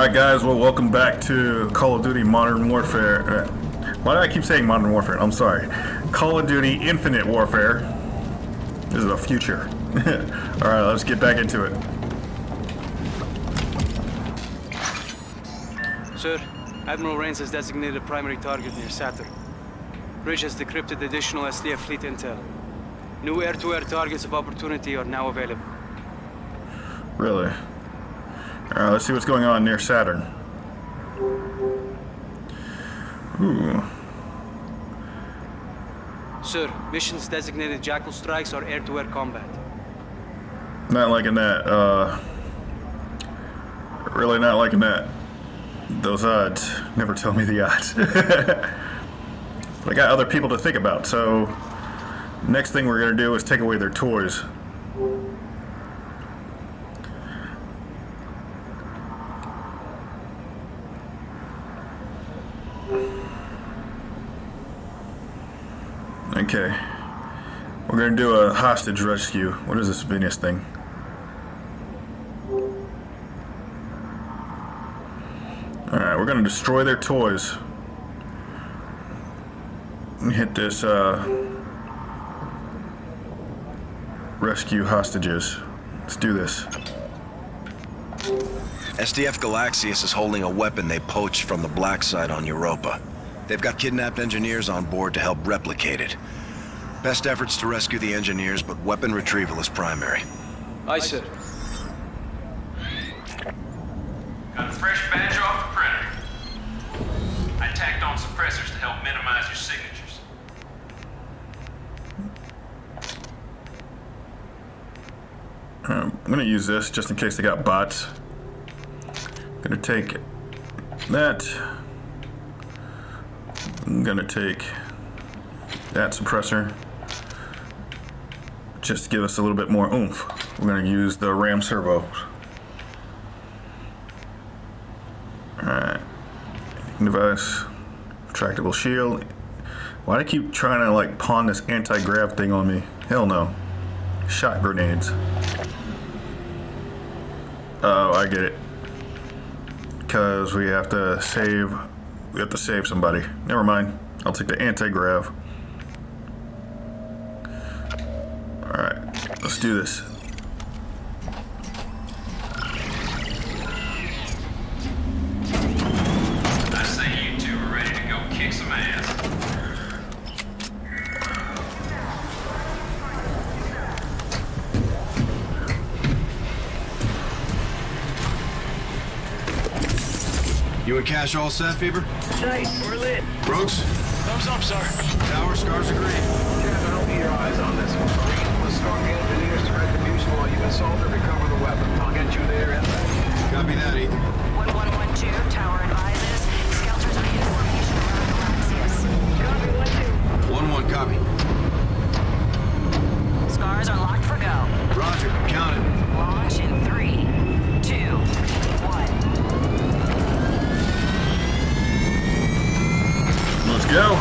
Alright guys, well welcome back to Call of Duty Modern Warfare. Why do I keep saying Modern Warfare? I'm sorry. Call of Duty Infinite Warfare. This is the future. Alright, let's get back into it. Sir, Admiral Rains has designated a primary target near Saturn. Bridge has decrypted additional SDF fleet intel. New air-to-air targets of opportunity are now available. Really? Alright, let's see what's going on near Saturn. Ooh. Sir, missions designated Jackal strikes are air-to-air combat. Not liking that, really not liking that. Those odds. Never tell me the odds. I got other people to think about, so next thing we're gonna do is take away their toys. Okay. We're gonna do a hostage rescue. What is this Venus thing? Alright, we're gonna destroy their toys. Hit this, rescue hostages. Let's do this. SDF Galaxius is holding a weapon they poached from the black site on Europa. They've got kidnapped engineers on board to help replicate it. Best efforts to rescue the engineers, but weapon retrieval is primary. Aye, sir. Got a fresh badge off the printer. I tacked on suppressors to help minimize your signatures. I'm gonna use this just in case they got bots. Gonna take that. I'm gonna take that suppressor just to give us a little bit more oomph. We're gonna use the ram servo. Alright. Device. Retractable shield. Why do I keep trying to like pawn this anti-grav thing on me? Hell no. Shot grenades. Oh, I get it. Because we have to save. We have to save somebody. Never mind. I'll take the anti-grav. Alright, let's do this. I say you two are ready to go kick some ass. You and Cash all set, Fever? Tight, we're lit. Brooks? Thumbs up, sir. Tower, scars are green. Captain, I'll keep your eyes on this one. Let's start the engineers to retribution while you assault or recover the weapon. I'll get you there and Copy that, Ethan. 1112, tower advises. Skelters are in formation around Galaxius. Copy, 1-1, 1-2. copy. Scars are locked for go. Roger, count it. Launch in 3, 2, 1. Let's go.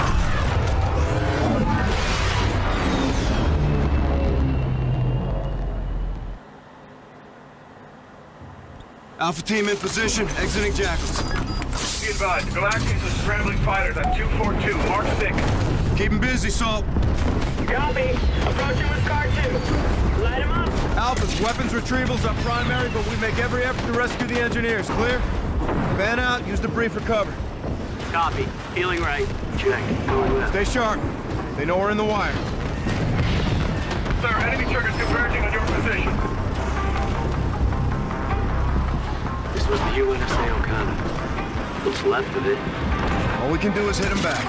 Alpha team in position, exiting Jackals. be advised. Galactus is scrambling fighters at 242. Mark 6. Keep 'em busy, Salt. Copy. Approaching with Scar 2. Light him up. Alpha's weapons retrieval's our primary, but we make every effort to rescue the engineers. Clear? Fan out, use the brief for cover. Copy. Feeling right. Check. Going left. Stay sharp. They know we're in the wire. Sir, enemy triggers converging on your position. This was the UNSA O'Connor. What's left of it? All we can do is hit them back.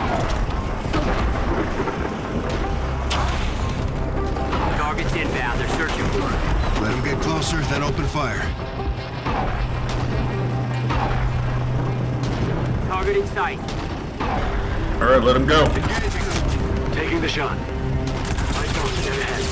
Target's inbound. They're searching for it. Let them get closer, then open fire. Target in sight. All right, let him go. Taking the shot. Lights on, dead ahead.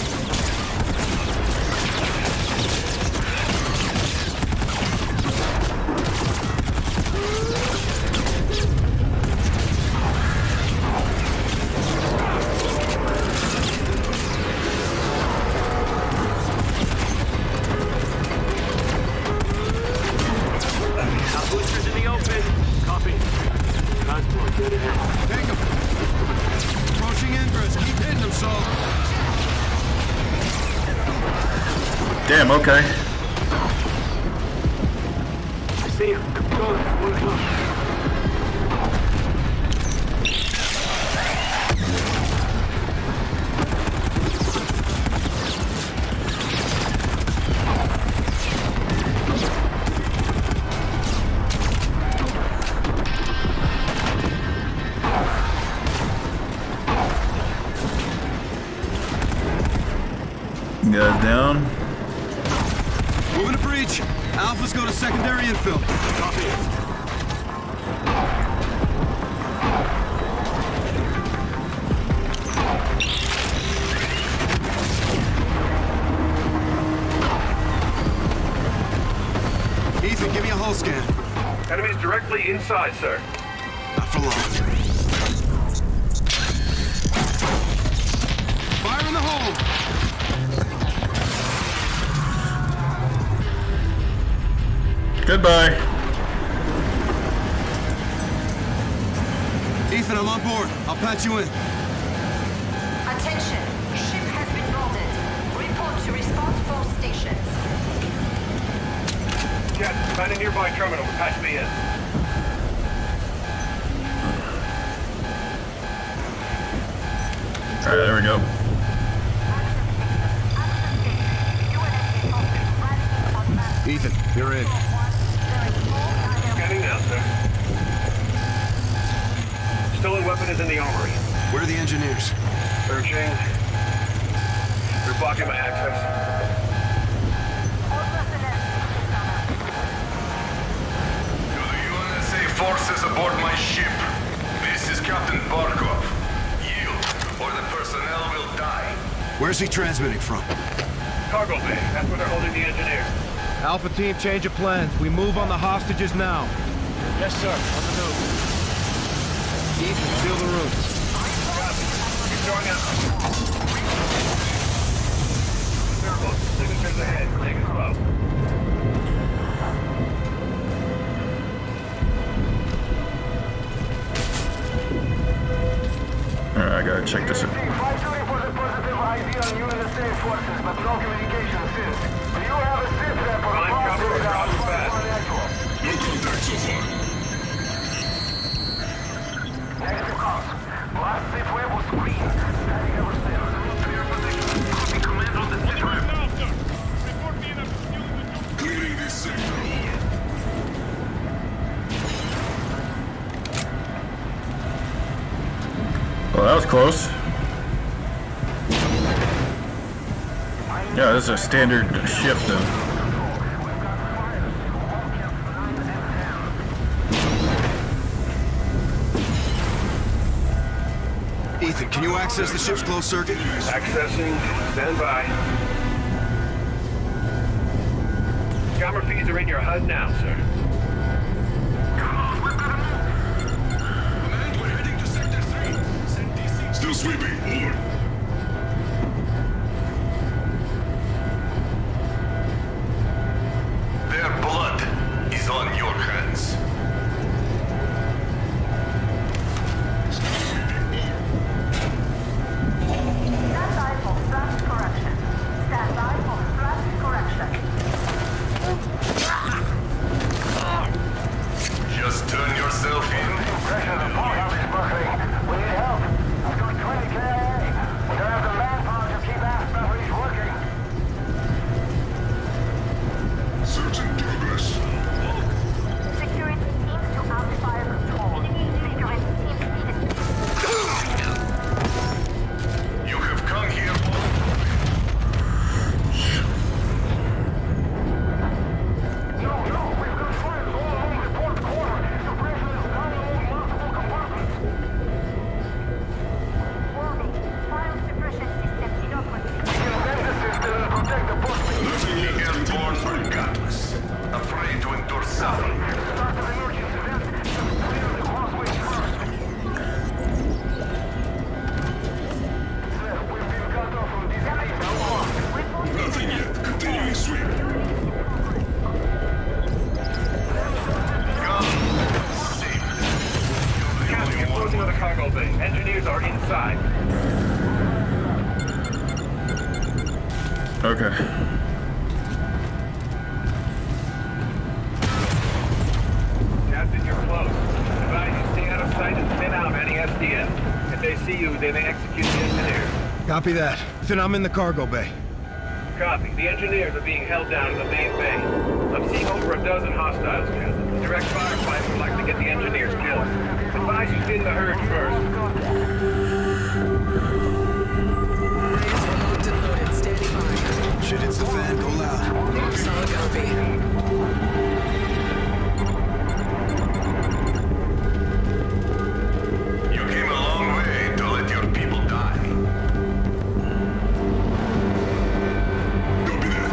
Damn, okay. I see him. Go, one close. Guys down. Moving to breach. Alphas go to secondary infill. Copy. Ethan, give me a hull scan. Enemies directly inside, sir. Not for long. Fire in the hole! Goodbye. Ethan, I'm on board. I'll patch you in. Attention. Ship has been boarded. Report to response force stations. Jet, find a nearby terminal to patch me in. Alright, there we go. Ethan, you're in. Scanning now, sir. Stolen weapon is in the armory. Where are the engineers? Searching. They're blocking my access. To the USA forces aboard my ship. This is Captain Barkov. Yield, or the personnel will die. Where's he transmitting from? Cargo bay. That's where they're holding the engineers. Alpha team, change of plans. We move on the hostages now. Yes, sir. On the move. Ethan, seal the room. Copy. Keep going out. Careful. Signatures ahead. Take it slow. Alright, I gotta check this out. Five reported positive ID on USA forces, but no communication since. Do you have a sit rep on the process that was fast? No contact so far. Negative calls. Last sit web was green. Standing ever since. Clear position. Copy command on the sit rep. Clearing this sector. Well, that was close. Yeah, this is a standard ship then. Ethan, can you access the ship's closed circuit? Accessing. Stand by. Camera feeds are in your HUD now, sir. Command, we're heading to Sector 3. Send DC. Still sweeping. Over. Their blood is on your hands. Stand by for thrust correction. Stand by for thrust correction. Just turn yourself in. Pressure, the powerhouse is buckling. We need help. I've got 20 KIA. We don't have the manpower to keep our batteries working. Search in progress. Security teams to amplifier control. Security teams needed. You have come here. No, we've got fire all along the port quarter. Suppression is down along multiple compartments. Warning. Fire suppression system inoperable. We can bend the system and protect the port. Nothing He left. is born Continue. regardless, afraid to endure suffering. Start an emergency vent. Just clear the crossways first. Sir, we've been cut off from this place. Nothing yet. Continuing sweep. Captain, closing on the cargo bay. Engineers are inside. Okay. you, they may execute the engineers. Copy that. Then I'm in the cargo bay. Copy. The engineers are being held down in the main bay. I'm seeing over a dozen hostiles, Captain. The direct firefight would like to get the engineers killed. Advise you thin the herd first. Locked and loaded. Standing by. Shit hits the fan, go loud. Solid copy. You came a long way to let your people die. Copy that.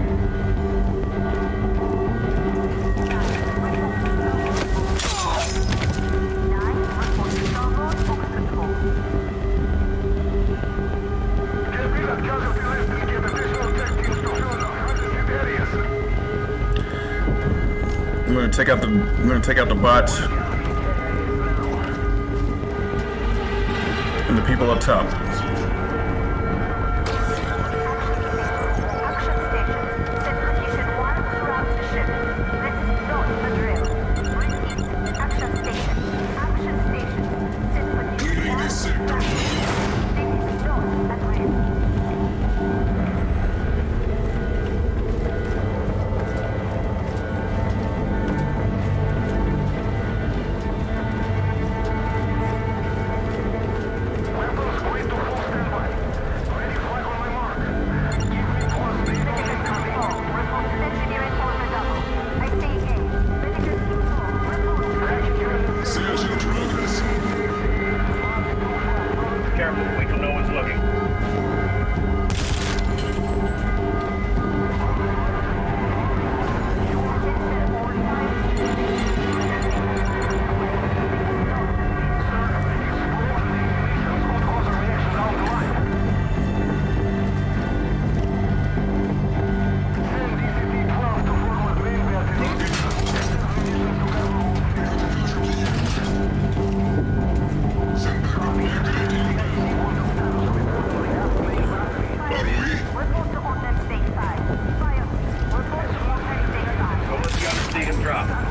I'm gonna take out the bots and the people up top. Action stations. Set position 1 throughout the ship. This is not the drill. Repeat. Action stations. Action stations. Set position Clearing 1 this sector. throughout the ship. This is not a drill. Search in progress. Careful, wait till no one's looking. Send back up activating inbound. Are we? Report to Ordnance State 5. Fire. Report to Ordnance State 5. Don't let the others see him drop.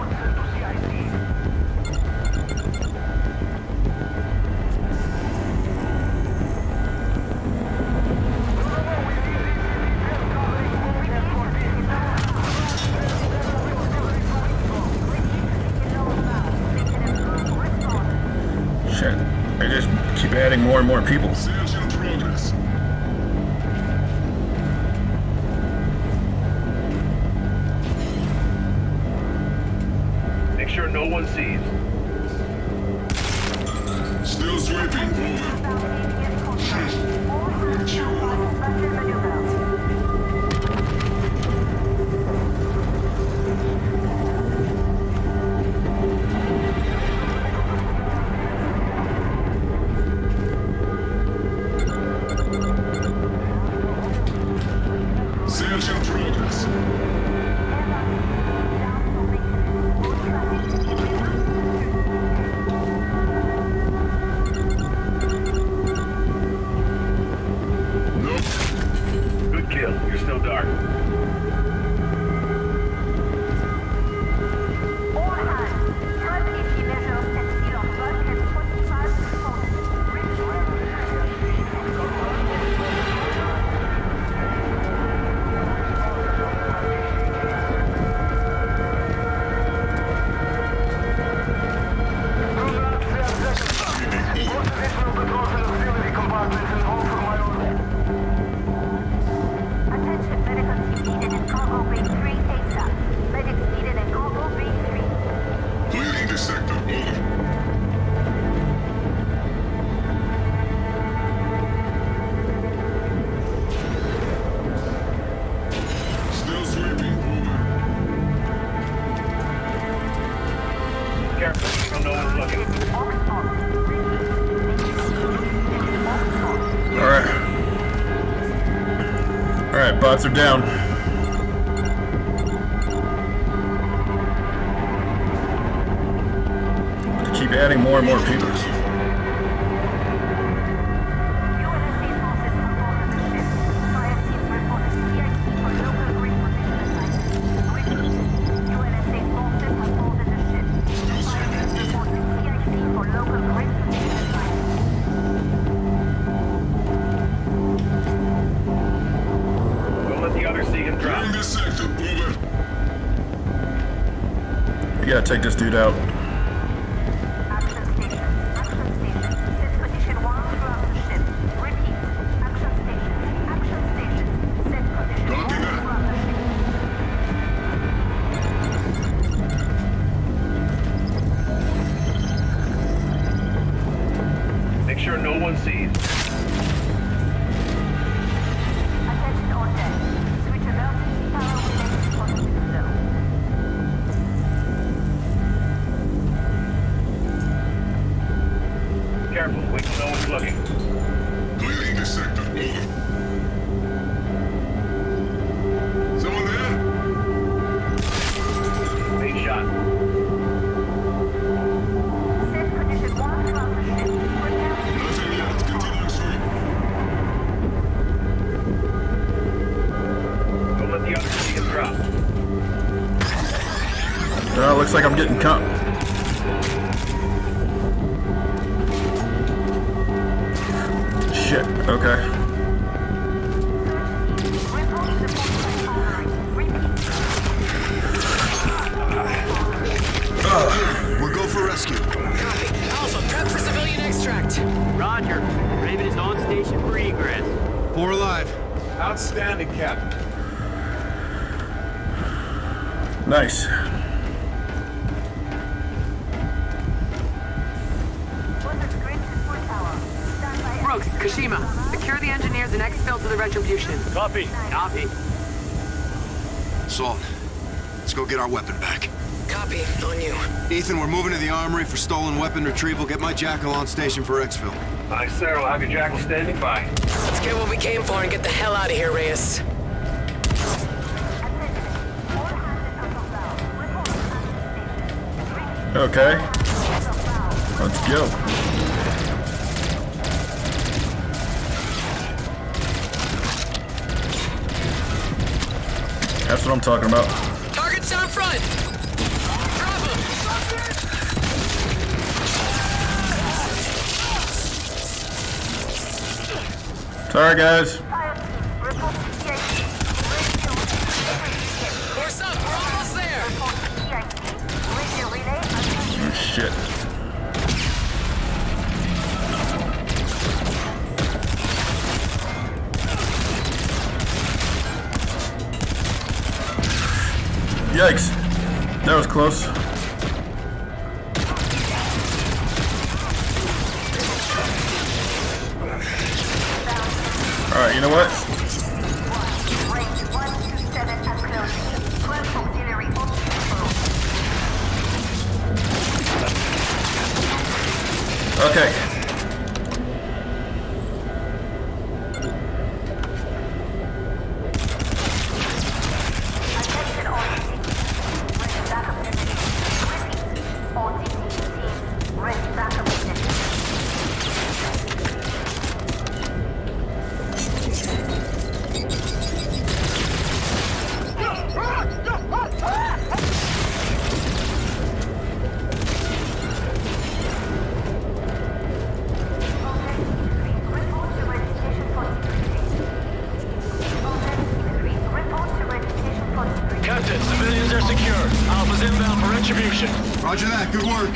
Shit, they just keep adding more and more people. Search in progress. Make sure no one sees. Still sweeping. Search in progress. Good kill. You're still dark. All hands, turn safety measures and speed of work at 45%. Attention, medical team needed in cargo bay 3 ASAP. Medics needed in cargo bay 3. Clearing this sector. Over. Still sweeping. Over. Careful, so no one's looking. Alright, bots are down. Keep adding more and more people. We're seeing drop. In this sector, over. We gotta take this dude out. Action station. Action station. Set position 1 throughout the ship. Repeat. Action station. Action station. Set position 1 Copy that. throughout the ship. Make sure no one sees. Attention on deck. Switch emergency power related to positive zone. Careful, wait till no one's looking. Clearing this sector, over. Someone there? Main shot. Set position 1 throughout the ship. Prepare Nothing yet. Continuing sweep. Don't let the others see him drop. Looks like I'm getting caught. Shit, okay. We'll go for rescue. Alpha, prep for civilian extract. Roger. Raven is on station for egress. 4 alive. Outstanding, Captain. Nice. Brooks, Kashima, secure the engineers and exfil to the Retribution. Copy. Copy. Salt, let's go get our weapon back. Copy, on you. Ethan, we're moving to the armory for stolen weapon retrieval. Get my Jackal on station for exfil. Aye, sir. I'll have your Jackal standing by. Let's get what we came for and get the hell out of here, Reyes. Okay. Let's go. That's what I'm talking about. Target's down front. Drop him. Sorry, guys. Course up, we're almost there. Oh, shit. Yikes. That was close. Alright, you know what? Okay. Captain, civilians are secure. Alpha's inbound for retribution. Roger that. Good work.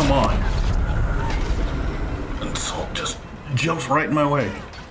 come on. And so just jumps right in my way.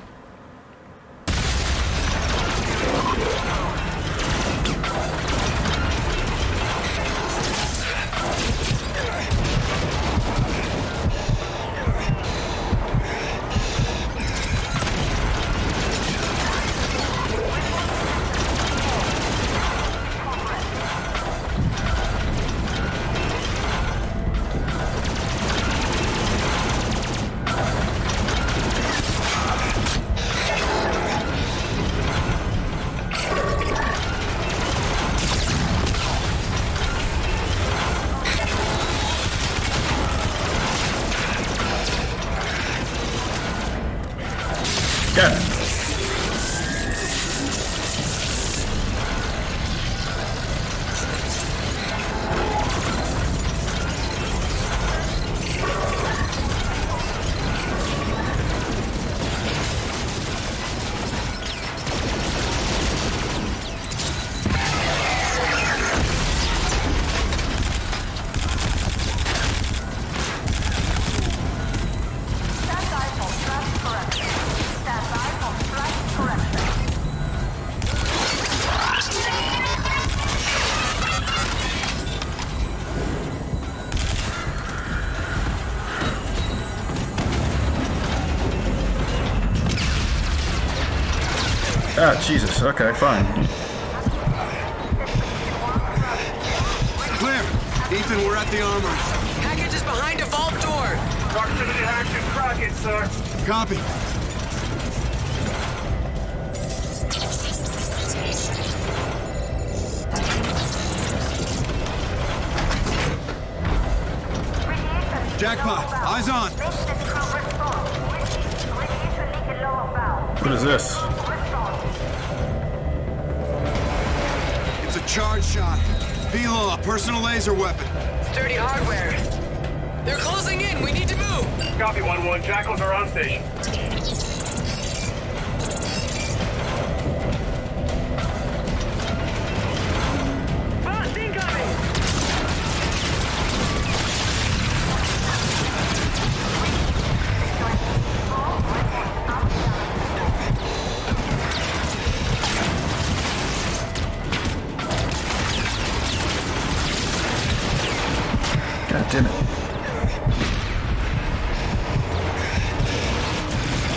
Ah, Jesus. Okay, fine. Clear. Ethan, we're at the armory. Package is behind a vault door. Proximity hack to Crockett, sir. Copy. Jackpot, eyes on. What is this? It's a charge shot. V-Law, personal laser weapon. Sturdy hardware. They're closing in. We need to move. Copy 1-1. Jackals are on station. Fast incoming! God damn it.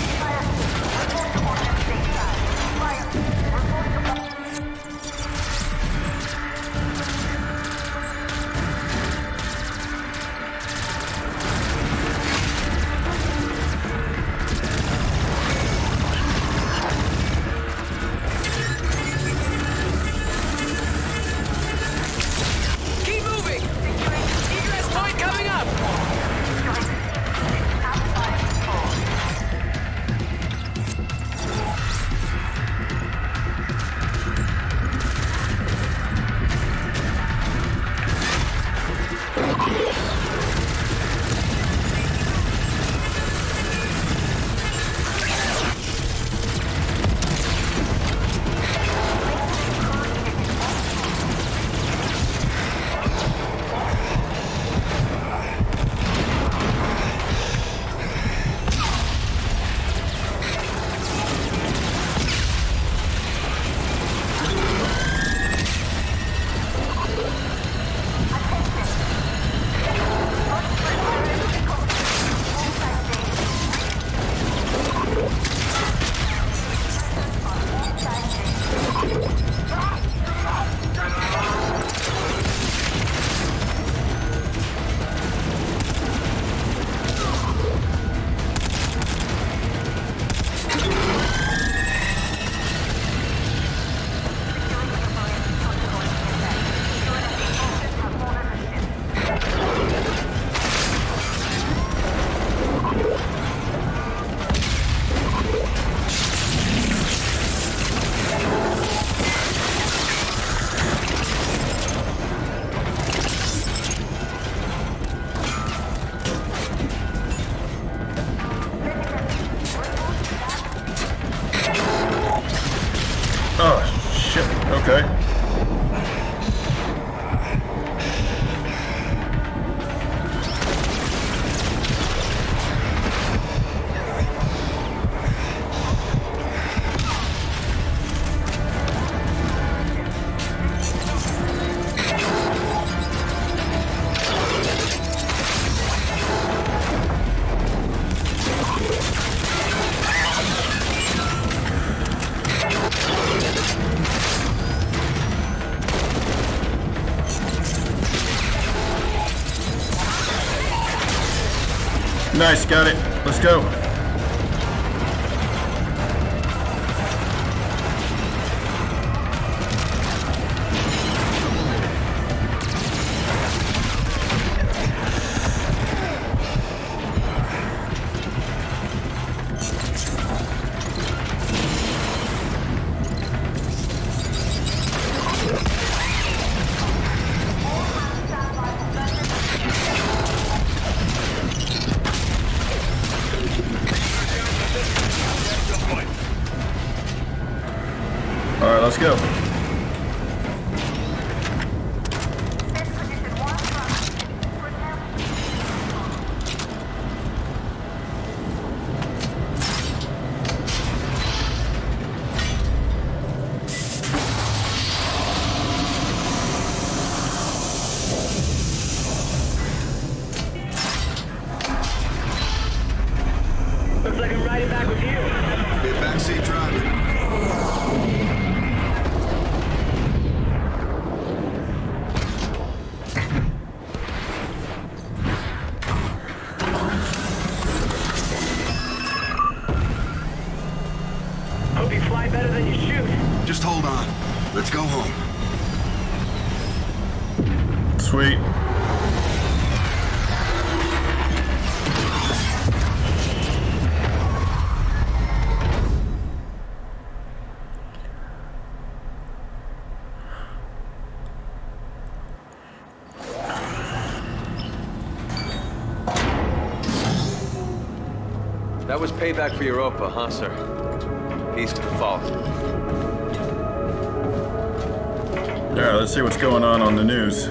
Nice, got it. Let's go. Alright, let's go. Looks like I'm riding back with you. Be a backseat driver. Hope you fly better than you shoot. Just hold on. Let's go home. Sweet. That was payback for Europa, huh, sir? Peace to the fault. Alright, let's see what's going on the news.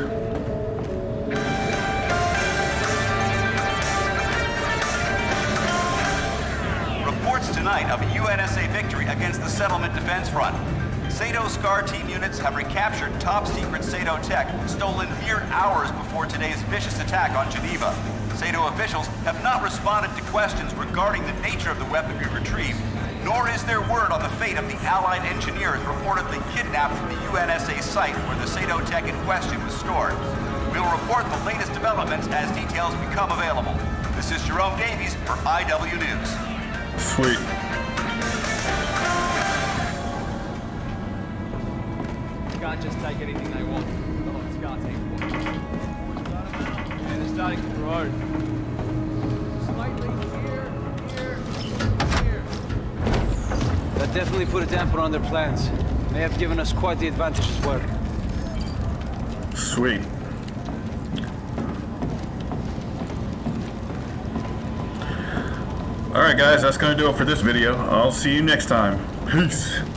Reports tonight of a UNSA victory against the Settlement Defense Front. SATO SCAR team units have recaptured top-secret SATO tech stolen mere hours before today's vicious attack on Geneva. SATO officials have not responded to questions regarding the nature of the weaponry retrieved, nor is there word on the fate of the Allied engineers reportedly kidnapped from the UNSA site where the SATO tech in question was stored. We'll report the latest developments as details become available. This is Jerome Davies for IW News. Sweet. Can't just take anything they want. Not like Scar take one. And they're starting to grow. Slightly here. That definitely put a damper on their plans. May have given us quite the advantage as well. Sweet. Alright guys, that's going to do it for this video. I'll see you next time. Peace.